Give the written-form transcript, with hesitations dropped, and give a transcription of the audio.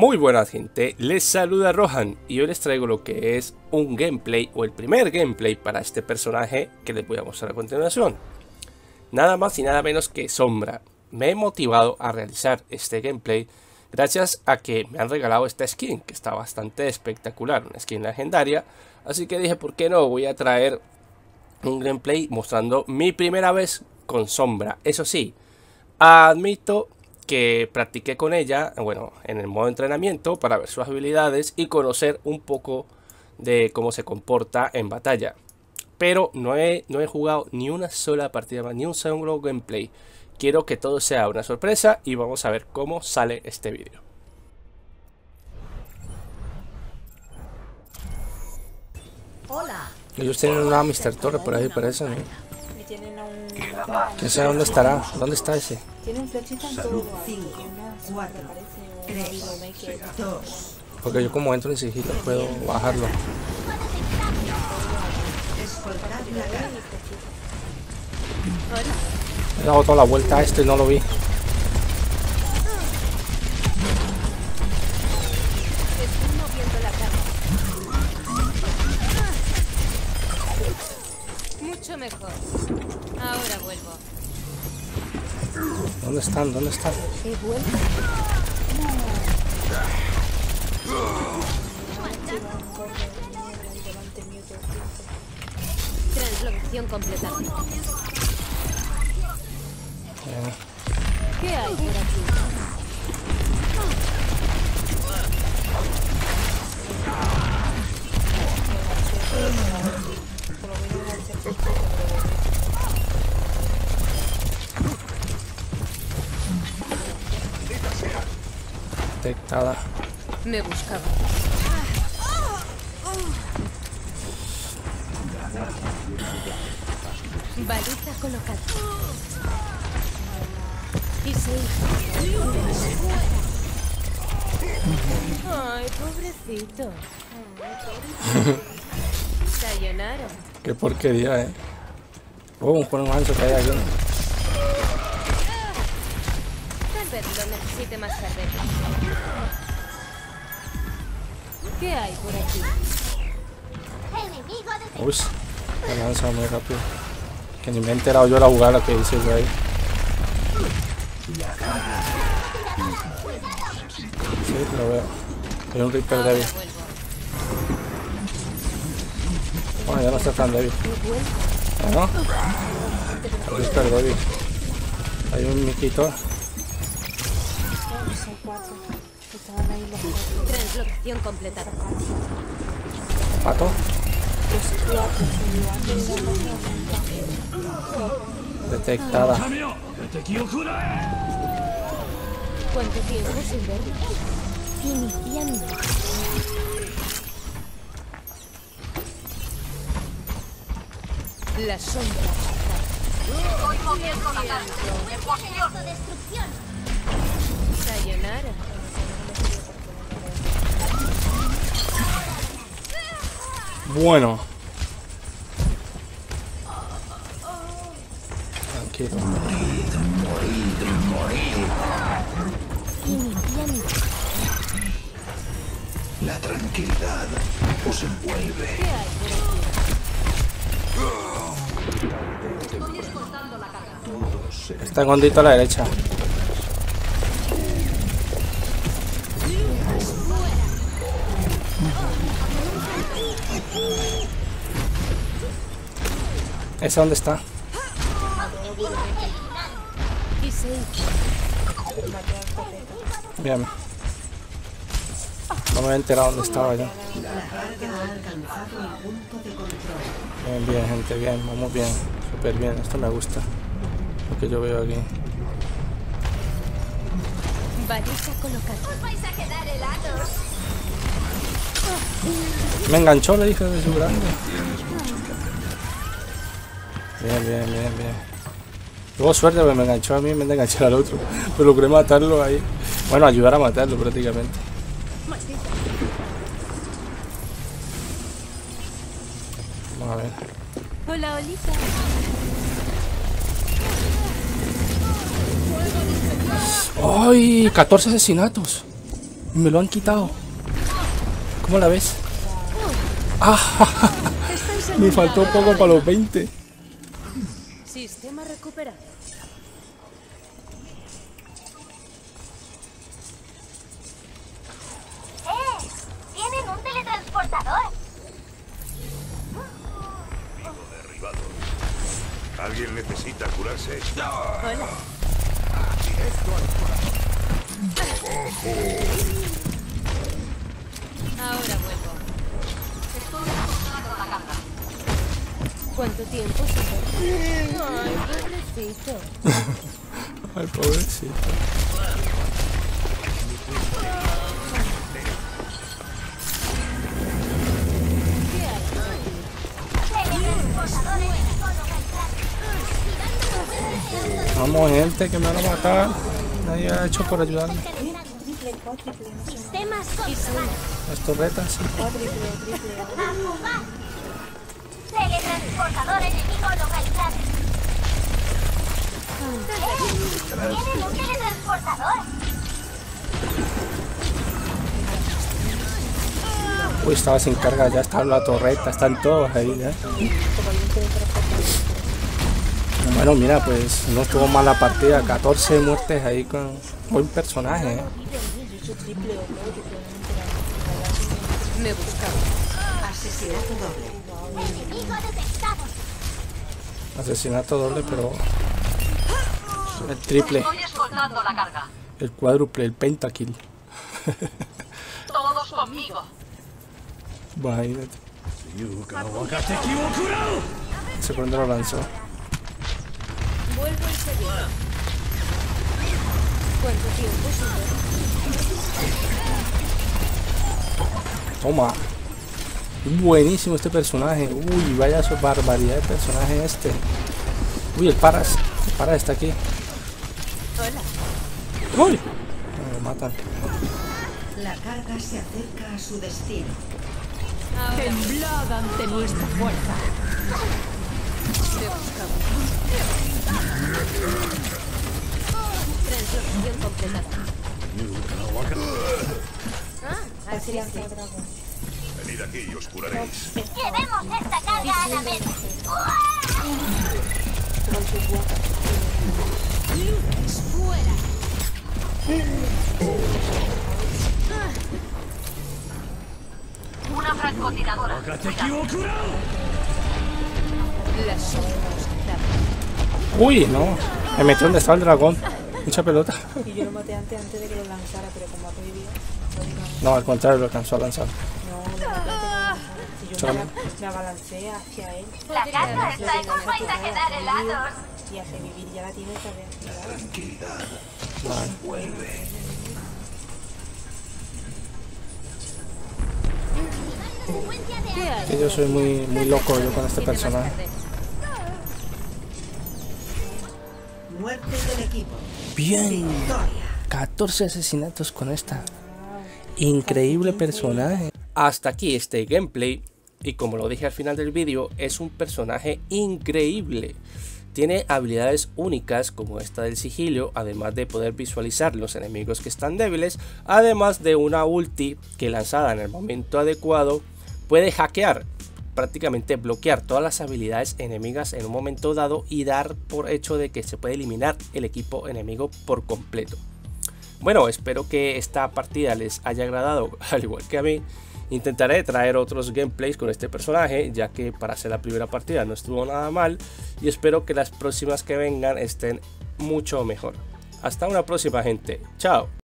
Muy buenas gente, les saluda Rohan y hoy les traigo lo que es un gameplay o el primer gameplay para este personaje que les voy a mostrar a continuación. Nada más y nada menos que Sombra. Me he motivado a realizar este gameplay gracias a que me han regalado esta skin que está bastante espectacular, una skin legendaria. Así que dije, ¿por qué no? Voy a traer un gameplay mostrando mi primera vez con Sombra. Eso sí, admito que practiqué con ella, bueno, en el modo entrenamiento para ver sus habilidades y conocer un poco de cómo se comporta en batalla. Pero no he jugado ni una sola partida más, ni un solo gameplay. Quiero que todo sea una sorpresa y vamos a ver cómo sale este vídeo. Hola. Ellos tienen una Mr. Torre por ahí, parece, ¿no? Y tienen a un... ¿Quién sabe dónde estará? ¿Dónde está ese? Tiene un flechita en todo. 5, 4, 3, 2. Porque yo como entro en sigilo puedo bajarlo. He dado toda la vuelta a esto y no lo vi. Estoy moviendo la cama. Mucho mejor. Ahora vuelvo. ¿Dónde están? ¿Dónde están? He vuelto. Translocación completada. ¿Qué hay por aquí? Detectada. Me buscaba. Baliza colocada. Y se hizo. Ay, pobrecito. Sayonara. Qué porquería, Oh, un juego manso que hay aquí. Tal vez lo necesite más tarde. ¿Qué hay por aquí? Uy, me lanza muy rápido. Que ni me he enterado yo la jugada que hice yo ahí. Sí, lo veo. Hay un Reaper Ahora débil. vuelvo. Bueno, ya no está tan débil. ¿No? El Reaper débil. Hay un miquito. Son 4. Estaban ahí los 4. Translocación completada. Pato. Los 4 se Detectada. ¿Cuánto tiempo sin verlo? Iniciando. La sombra. Estoy moviendo la carga. ¡En posición! ¡Destrucción! Sayonara. Bueno. Tranquilo. Iniciando. La tranquilidad os envuelve. ¿Qué hay por aquí? Estoy escoltando la carga. Está escondido a la derecha. ¿Esa dónde está? Y se hizo. Bien. No me he enterado dónde estaba yo. Bien, bien, gente, bien. Vamos bien. Súper bien. Esto me gusta. Lo que yo veo aquí. Baliza colocada. Os vais a quedar helados. Me enganchó, le dije de su grande. Bien, bien, bien, bien. Tuvo suerte porque me enganchó a mí y me enganchó al otro. Pero logré matarlo ahí. Bueno, ayudar a matarlo prácticamente. Vamos a ver. Hola, Olita. ¡Ay! 14 asesinatos. Me lo han quitado. ¿Cómo la ves? ¡Ah! Me faltó poco para los 20. Sistema recuperado. ¡Tienen un teletransportador! ¿Alguien necesita curarse? Hola. Ahora vuelvo. Estoy recuperando la carga. ¿Cuánto tiempo se va? Ay, pobrecito. Ay, pobrecito. Vamos, gente, que me van a matar. Nadie ha hecho por ayudarme. Sistemas controlados. Las torretas, sí. Teletransportador enemigo localizado. ¿Tienen un teletransportador? Uy, estaba sin carga, ya está en la torreta, están todos ahí ya. Bueno, mira, pues no estuvo mal la partida, 14 muertes ahí con buen personaje, Me buscaba. Asesinato doble. Enemigo detectado. Asesinato doble, pero el triple, Estoy escoltando la carga. el cuádruple, el pentakill. Todos conmigo. Imagínate. ¿Ese cuándo lo lanzó? Vuelvo enseguida. ¿Cuánto tiempo se va? Toma. Buenísimo este personaje. Uy, vaya su barbaridad de personaje este. Uy, el Paras. El Paras está aquí. Hola. Uy. Me matan. La carga se acerca a su destino. Ahora Temblad ante nuestra fuerza. me buscaba. Translocación completada. Ah, así es. Venid aquí y os curaréis. Llevemos esta carga a la meta. Fuera. Una francotiradora. Las sombras. Uy, no. Me metió donde estaba el dragón. Mucha pelota. Y yo lo maté antes de que lo lanzara, pero como ha revivido, No, al contrario, lo alcanzó a lanzar. no, lo maté antes de que lo lanzara. Si yo me abalancé hacia él La carga está en un vais a quedar helados. y a revivir ya la tiene que haber. Tranquilidad. Vale. Vuelve. Que yo soy muy loco yo con este personaje. Muerte del equipo. Bien. Victoria. 14 asesinatos con esta. Increíble personaje. Hasta aquí este gameplay. Y como lo dije al final del vídeo, es un personaje increíble. Tiene habilidades únicas como esta del sigilo, además de poder visualizar los enemigos que están débiles, además de una ulti que lanzada en el momento adecuado puede hackear, prácticamente bloquear todas las habilidades enemigas en un momento dado y dar por hecho de que se puede eliminar el equipo enemigo por completo. Bueno, espero que esta partida les haya agradado, al igual que a mí. Intentaré traer otros gameplays con este personaje, ya que para ser la primera partida no estuvo nada mal, y espero que las próximas que vengan estén mucho mejor. Hasta una próxima, gente. Chao.